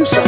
producer.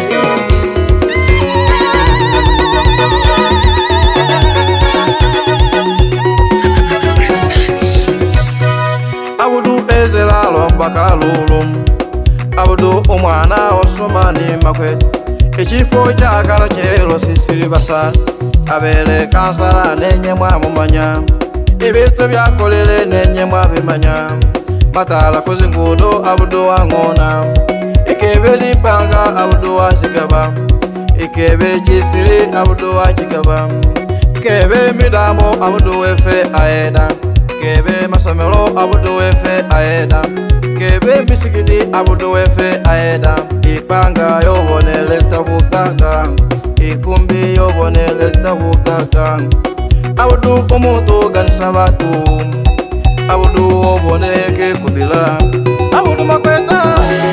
Abudu ezela lomba kalulum Abudu umwana osomani makwet Echifo chakala chelo sisiri basa Abele kansala nenye mwamumanya Ibitu byakolele nenye mwabimanya Matala kuzingudo Abudu wangona Ikebe lipanga Abudu wachikaba Ikebe chisiri Abudu wachikaba Ikebe midamo Abudu wefe aeda Kebe masomelo Abudu wefe aeda Kebe misikiti Abudu wefe aeda Ipanga yobonele tabukaka Ikumbi yobonele tabukaka Abudu umutu gansabatu Abudu oboneke kubila Abudu makweta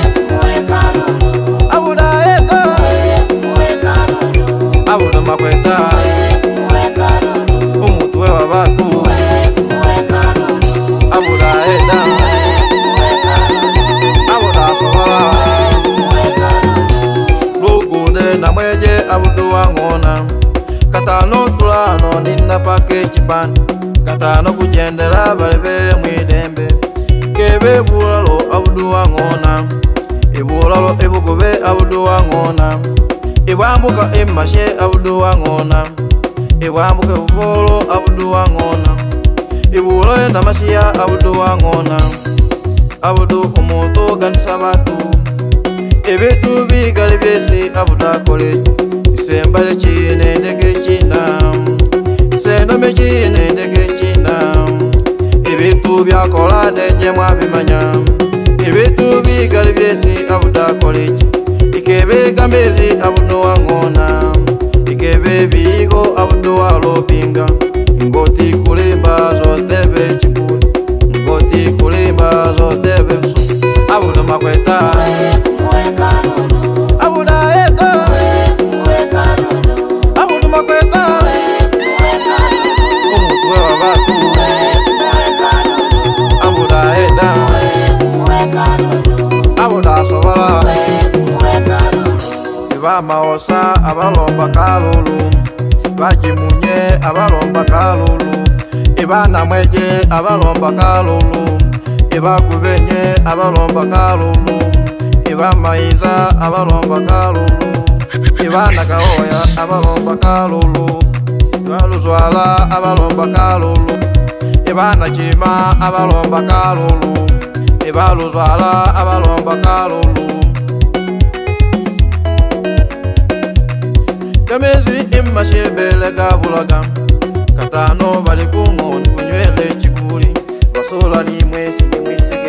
Abudu aeda Abudu makweta Umutu wewa batu Abudu wangona Katano tulano nina pake chipan Katano kujendera balebe mwidembe Kebe bulalo Abudu wangona Ibulalo ibugobe Abudu wangona Ibambuka imashe Abudu wangona Ibambuka ubolo Abudu wangona Ibulalo ndamashia Abudu wangona Abudu umutu gansabatu Ebitu bigali byesi Abudu akole Sembale chine ndege china Senome chine ndege china Ibitu byakola nenye mwabimanya Ibitu bigali byesi Abudu akole Ikebe gamezi Abudu wangona Ikebe bigo Abudu walopinga Ngoti kulimba zotebe chipuli Ngoti kulimba zotebe msu Abudu makweta Abudu aeda Abudu makweta Umutu wewa batu Abudu aeda Abudu asobala Iba maosa abalomba kalulu Bajimunye abalomba kalulu Iba namweje abalomba kalulu Iba kubenye abalomba kalulu Iba maiza abalomba kalulu Iba nagaoya abalomba kalulu Iba luzwala abalomba kalulu Iba nachima abalomba kalulu Iba luzwala abalomba kalulu Kamezi imashebele gabulaga Katano bali kumon kunywele chikuli Wasola ni mwesi